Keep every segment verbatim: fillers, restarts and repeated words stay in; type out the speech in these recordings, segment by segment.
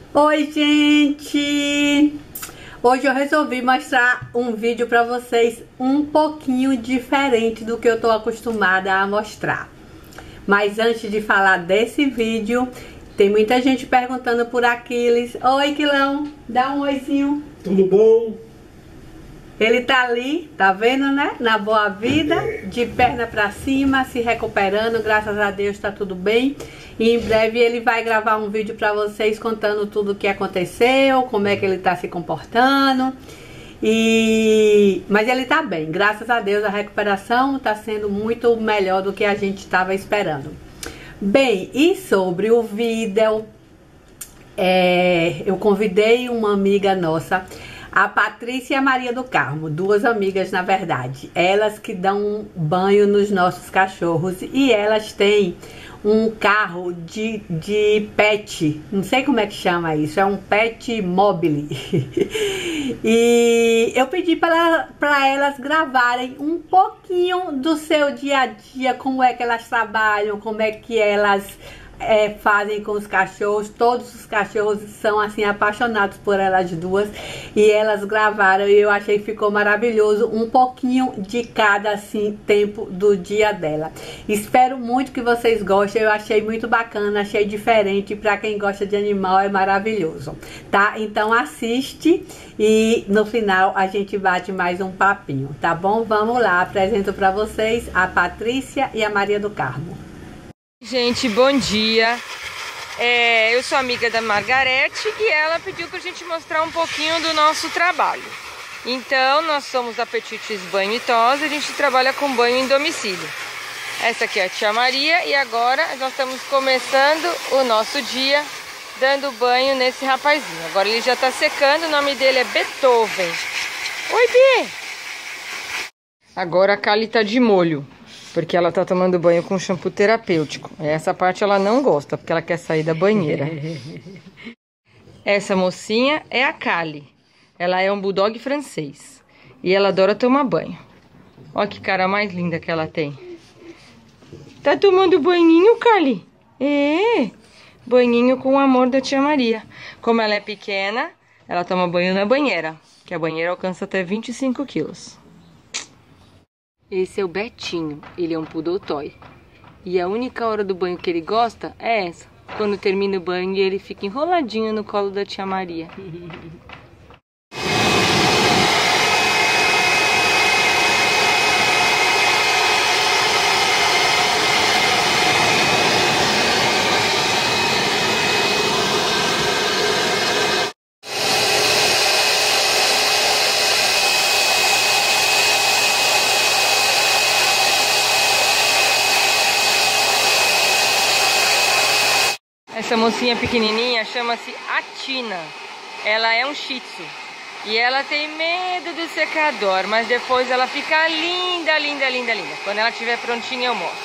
Oi, gente! Hoje eu resolvi mostrar um vídeo pra vocês um pouquinho diferente do que eu tô acostumada a mostrar. Mas antes de falar desse vídeo, tem muita gente perguntando por Aquiles. Oi, Quilão! Dá um oizinho. Tudo bom? Ele tá ali, tá vendo, né? Na boa vida, de perna pra cima, se recuperando, graças a Deus tá tudo bem. E em breve ele vai gravar um vídeo pra vocês contando tudo o que aconteceu, como é que ele tá se comportando. E... Mas ele tá bem, graças a Deus a recuperação tá sendo muito melhor do que a gente estava esperando. Bem, e sobre o vídeo, é... eu convidei uma amiga nossa, a Patrícia e a Maria do Carmo, duas amigas na verdade, elas que dão banho nos nossos cachorros e elas têm um carro de, de pet, não sei como é que chama isso, é um pet mobile. E eu pedi para para elas gravarem um pouquinho do seu dia a dia, como é que elas trabalham, como é que elas É, fazem com os cachorros. Todos os cachorros são assim apaixonados por elas duas e elas gravaram e eu achei que ficou maravilhoso, um pouquinho de cada assim tempo do dia dela. Espero muito que vocês gostem, eu achei muito bacana, achei diferente, para quem gosta de animal é maravilhoso, tá? Então assiste e no final a gente bate mais um papinho, tá bom? Vamos lá, apresento para vocês a Patrícia e a Maria do Carmo. Gente, bom dia. É, eu sou amiga da Margarete e ela pediu pra gente mostrar um pouquinho do nosso trabalho. Então, nós somos a Petites Banho e Tosa, a gente trabalha com banho em domicílio. Essa aqui é a tia Maria e agora nós estamos começando o nosso dia dando banho nesse rapazinho. Agora ele já tá secando, o nome dele é Beethoven. Oi, Bê! Agora a Kali tá de molho, porque ela tá tomando banho com shampoo terapêutico. Essa parte ela não gosta, porque ela quer sair da banheira. Essa mocinha é a Kali. Ela é um bulldog francês. E ela adora tomar banho. Olha que cara mais linda que ela tem. Tá tomando banhinho, Kali? É, banhinho com o amor da tia Maria. Como ela é pequena, ela toma banho na banheira, que a banheira alcança até vinte e cinco quilos. Esse é o Betinho, ele é um poodle toy. E a única hora do banho que ele gosta é essa. Quando termina o banho ele fica enroladinho no colo da tia Maria. Essa mocinha pequenininha chama-se Atina. Ela é um shih tzu. E ela tem medo do secador, mas depois ela fica linda, linda, linda, linda. Quando ela estiver prontinha eu mostro.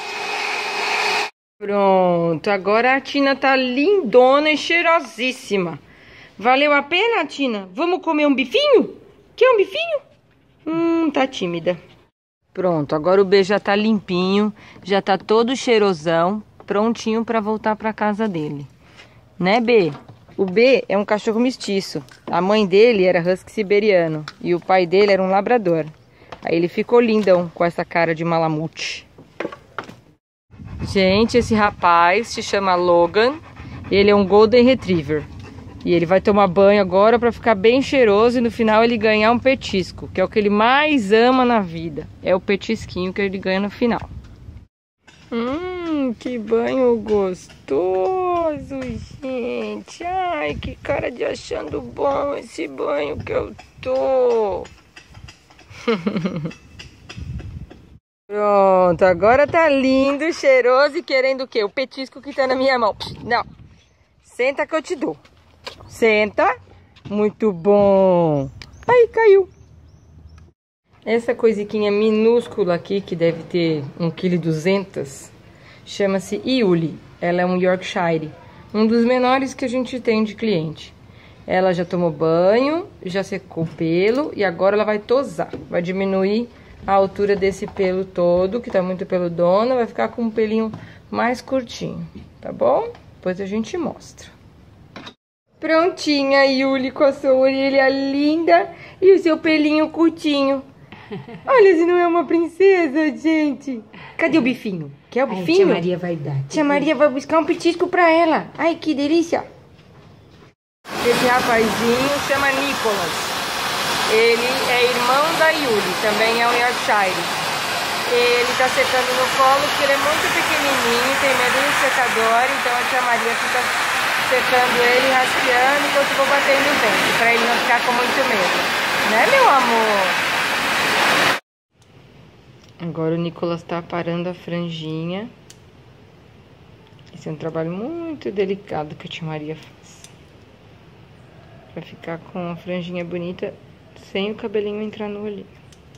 Pronto, agora a Atina tá lindona e cheirosíssima. Valeu a pena, Atina? Vamos comer um bifinho? Quer um bifinho? Hum, tá tímida. Pronto, agora o B já tá limpinho, já tá todo cheirosão, prontinho para voltar para casa dele. Né, B? O B é um cachorro mestiço. A mãe dele era husky siberiano e o pai dele era um labrador. Aí ele ficou lindão com essa cara de malamute. Gente, esse rapaz se chama Logan. Ele é um golden retriever. E ele vai tomar banho agora para ficar bem cheiroso e no final ele ganhar um petisco, que é o que ele mais ama na vida. É o petisquinho que ele ganha no final. Hum, que banho gostoso, gente. Ai, que cara de achando bom esse banho que eu tô. Pronto, agora tá lindo, cheiroso e querendo o quê? O petisco que tá na minha mão. Não, senta que eu te dou. Senta. Muito bom. Aí, caiu. Essa coisiquinha minúscula aqui, que deve ter um vírgula duzentos quilos, chama-se Yuli. Ela é um Yorkshire, um dos menores que a gente tem de cliente. Ela já tomou banho, já secou o pelo e agora ela vai tosar. Vai diminuir a altura desse pelo todo, que tá muito peludona, vai ficar com um pelinho mais curtinho, tá bom? Depois a gente mostra. Prontinha, Yuli, com a sua orelha linda e o seu pelinho curtinho. Olha, se não é uma princesa, gente. Cadê o bifinho? Quer o bifinho? Ai, tia Maria vai dar. Tia Maria vai buscar um petisco pra ela. Ai, que delícia. Esse rapazinho chama Nicolas. Ele é irmão da Yuli, também é um Yorkshire. Ele tá secando no colo porque ele é muito pequenininho, tem medo de secador, então a tia Maria fica secando ele, raspeando, enquanto eu vou batendo o vento, pra ele não ficar com muito medo. Né, meu amor? Agora o Nicolas tá aparando a franjinha. Esse é um trabalho muito delicado que a tia Maria faz. Pra ficar com a franjinha bonita, sem o cabelinho entrar no olhinho.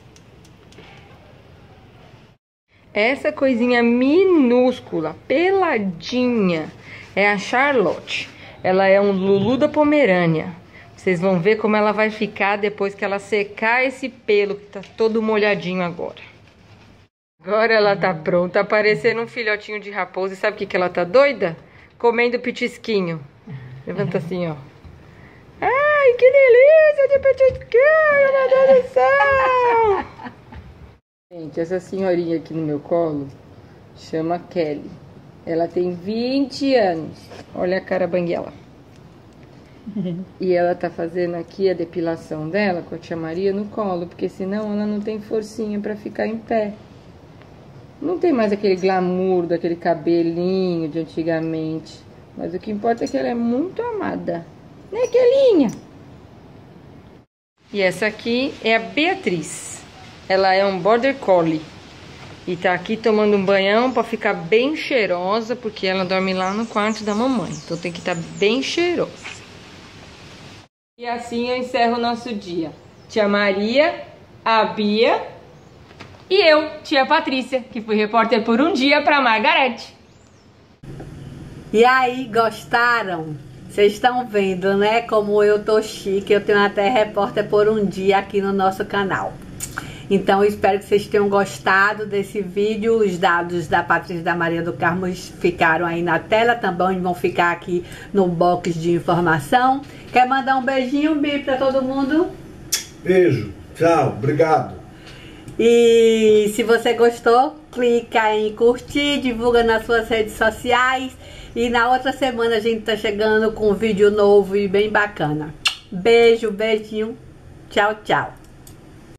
Essa coisinha minúscula, peladinha, é a Charlotte. Ela é um Lulu da Pomerânia. Vocês vão ver como ela vai ficar depois que ela secar esse pelo que tá todo molhadinho agora. Agora ela tá pronta, parecendo um filhotinho de raposa. E sabe o que que ela tá doida? Comendo petisquinho. Levanta assim, ó. Ai, que delícia de petisquinho, meu Deus do céu! Gente, essa senhorinha aqui no meu colo chama Kelly. Ela tem vinte anos. Olha a cara banguela. E ela tá fazendo aqui a depilação dela com a tia Maria no colo, porque senão ela não tem forcinha pra ficar em pé. Não tem mais aquele glamour daquele cabelinho de antigamente. Mas o que importa é que ela é muito amada. Né, Kelinha? E essa aqui é a Beatriz. Ela é um Border Collie. E tá aqui tomando um banhão pra ficar bem cheirosa, porque ela dorme lá no quarto da mamãe. Então tem que estar bem cheirosa. E assim eu encerro o nosso dia. Tia Maria, a Bia e eu, tia Patrícia, que fui repórter por um dia pra Margarete. E aí, gostaram? Vocês estão vendo, né? Como eu tô chique. Eu tenho até repórter por um dia aqui no nosso canal. Então, eu espero que vocês tenham gostado desse vídeo. Os dados da Patrícia e da Maria do Carmo ficaram aí na tela, também vão ficar aqui no box de informação. Quer mandar um beijinho, Bi, pra todo mundo? Beijo, tchau, obrigado. E se você gostou, clica em curtir, divulga nas suas redes sociais. E na outra semana a gente tá chegando com um vídeo novo e bem bacana. Beijo, beijinho. Tchau, tchau.